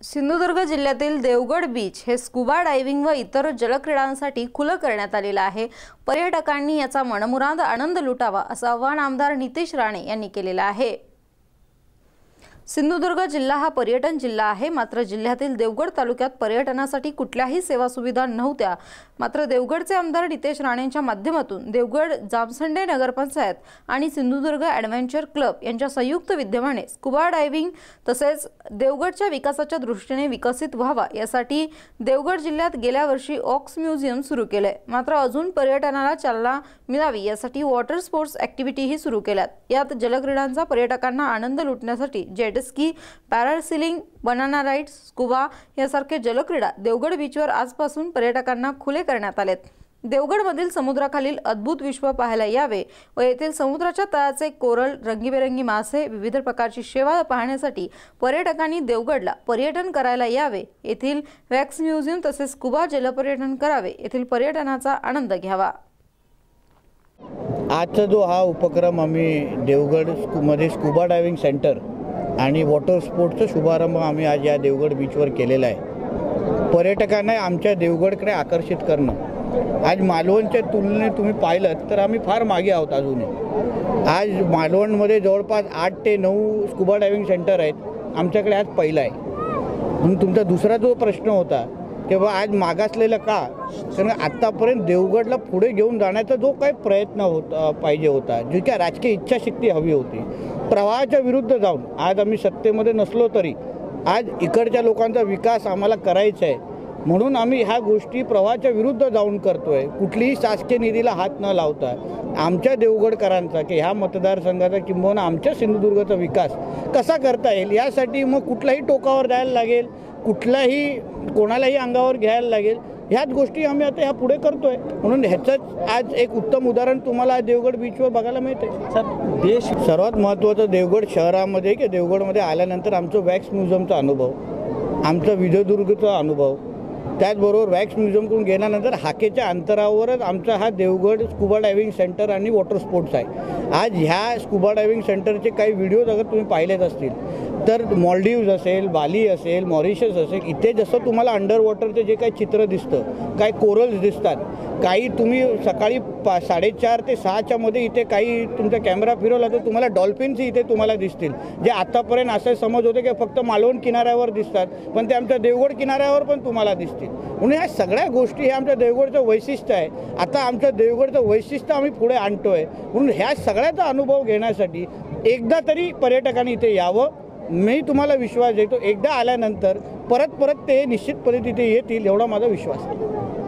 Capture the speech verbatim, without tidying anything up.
सिंधुदुर्ग जिल्ह्यातील देवगड बीच हे scuba diving व इतर जलक्रीडांसाठी खुलं करण्यात आलेलं आहे। पर्यटकांनी याचा मनमुराद आनंद लुटावा असं आवाहन आमदार नितेश राणे यांनी केलेलं आहे। सिंधुदुर्ग जिल्हा हा पर्यटन जिल्हा आहे, मात्र जिल्ह्यातील देवगड तालुक्यात पर्यटनासाठी कुठल्याही सेवा सुविधा नव्हत्या। मात्र देवगडचे आमदार नितेश राणेंच्या माध्यमातून देवगड जामसंडे नगरपंचायत आणि सिंधुदुर्ग ॲडव्हेंचर क्लब यांच्या संयुक्त विद्यमाने स्कुबा डायव्हिंग तसेच देवगडच्या विकासाच्या दृष्टीने विकसित व्हावा यासाठी देवगड जिल्ह्यात गेल्या वर्षी ऑक्स म्युझियम सुरू केले। मात्र अजून पर्यटनाला चालना मिळावी यासाठी वॉटर स्पोर्ट्स ॲक्टिव्हिटीही सुरू केल्यात। यात जलक्रीडांचा पर्यटकांना आनंद लुटण्यासाठी jet ski, parasailing, banana rides, scuba यासारखे जलक्रीडा देवगड बीचवर आजपासून पर्यटकांना खुले करण्यात आलेत। देवगडमधील समुद्राखालील अद्भुत विश्व पाहायला यावे व येथील समुद्राच्या तळाचे कोरल, रंगीबेरंगी मासे, विविध प्रकारची शेवाळ पाहण्यासाठी पर्यटकांनी देवगडला पर्यटन करायला यावे। येथील वॅक्स म्युझियम तसेच स्कुबा जलपर्यटन करावे, येथील पर्यटनाचा आनंद घ्यावा। आजचा जो हा उपक्रम आम्ही देवगड मध्ये स्कुबा डायव्हिंग सेंटर आणि वॉटर स्पोर्ट्सचा शुभारंभ आम्ही आज या देवगड बीचवर केलेला आहे। पर्यटकांना आमच्या देवगडकडे आकर्षित करणं। आज मालवणच्या तुलनेत तुम्ही पाहिलं तर आम्ही फार मागे आहोत अजूनही। आज मालवणमध्ये जवळपास आठ ते नऊ स्कुबा डायव्हिंग सेंटर आहेत, आमच्याकडे आज पहिला आहे। म्हणून तुमचा दुसरा जो प्रश्न होता तेव्हा आज मागासलेलं का, कारण आत्तापर्यंत देवगडला पुढे घेऊन जाण्याचा जो काही प्रयत्न होता पाहिजे होता, जी काय राजकीय इच्छाशक्ती हवी होती, प्रवाहाच्या विरुद्ध जाऊन आज आम्ही सत्तेमध्ये नसलो तरी आज इकडच्या लोकांचा विकास आम्हाला करायचा आहे, म्हणून आम्ही ह्या गोष्टी प्रवाहाच्या विरुद्ध जाऊन करतोय। कुठलीही शासकीय निधीला हात न लावता आमच्या देवगडकरांचा की ह्या मतदारसंघाचा किंबहुना आमच्या सिंधुदुर्गाचा विकास कसा करता येईल यासाठी मग कुठल्याही टोकावर जायला लागेल, कुठलाही कोणालाही अंगावर घ्यायला लागेल, ह्याच गोष्टी आम्ही आता ह्या पुढे करतोय। म्हणून ह्याचंच आज एक उत्तम उदाहरण तुम्हाला देवगड बीचवर बघायला मिळते। सर, देश सर्वात महत्त्वाचं देवगड शहरामध्ये की देवगडमध्ये आल्यानंतर आमचं वॅक्स म्युझियमचा अनुभव, आमचा विजयदुर्गचा अनुभव, त्याचबरोबर वॅक्स म्युझियमकडून गेल्यानंतर हाकेच्या अंतरावरच आमचा हा देवगड स्कुबा डायव्हिंग सेंटर आणि वॉटर स्पोर्ट्स आहे। आज ह्या स्कुबा डायव्हिंग सेंटरचे काही व्हिडिओज अगर तुम्ही पाहिलेच असतील तर मॉलडीव्ज असेल, बाली असेल, मॉरिशस असेल, इथे जसं तुम्हाला अंडर वॉटरचे जे काही चित्र दिसतं, काही कोरल्स दिसतात, काही तुम्ही सकाळी पा साडेचार ते सहाच्या मध्ये इथे काही तुमचा कॅमेरा फिरवला तर तुम्हाला डॉल्फिन्स इथे तुम्हाला दिसतील, जे आतापर्यंत असे समज होते की फक्त मालवण किनाऱ्यावर दिसतात, पण ते आमच्या देवगड किनाऱ्यावर पण तुम्हाला दिसतील। म्हणून ह्या सगळ्या गोष्टी हे आमच्या देवगडचं वैशिष्ट्य आहे। आता आमचं देवगडचं वैशिष्ट्य आम्ही पुढे आणतोय, म्हणून ह्या सगळ्याचा अनुभव घेण्यासाठी एकदा तरी पर्यटकांनी इथे यावं। मी तुम्हाला विश्वास देतो, एकदा आल्यानंतर परत परत ते निश्चितपणे तिथे येतील एवढा माझा विश्वास आहे।